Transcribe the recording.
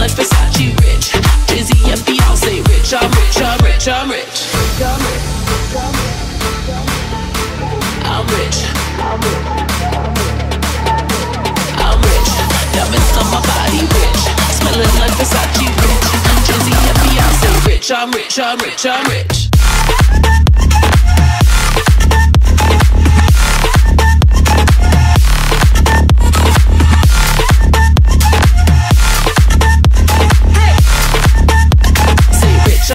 like Versace rich. Dizzy and Beyonce rich. I'm rich, I'm rich, I'm rich. I'm rich. I'm rich. Diamonds on my body rich. Smelling like Versace rich. Dizzy and Beyonce rich. I'm rich, I'm rich, I'm rich.